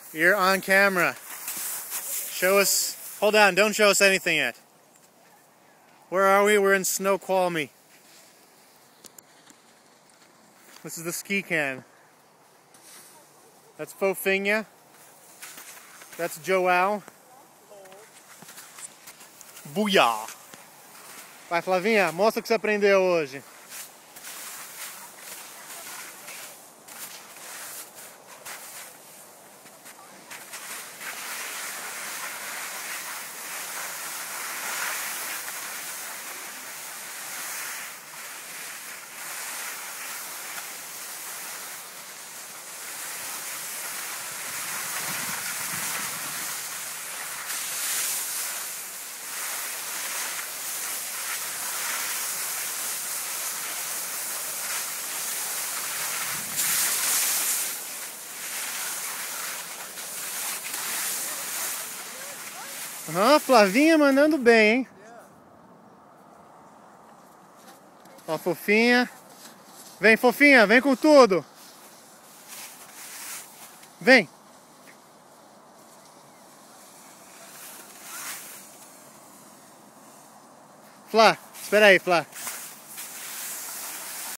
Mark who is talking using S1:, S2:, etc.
S1: You're on camera. Show us. Hold on, don't show us anything yet. Where are we? We're in Snoqualmie. This is the ski can. That's Fofinha. That's João. Booyah! Vai, Flavinha, mostra o que você aprendeu hoje. Flavinha mandando bem, hein? Ó, Fofinha. Vem, Fofinha, vem com tudo. Vem. Flá, espera aí, Flá.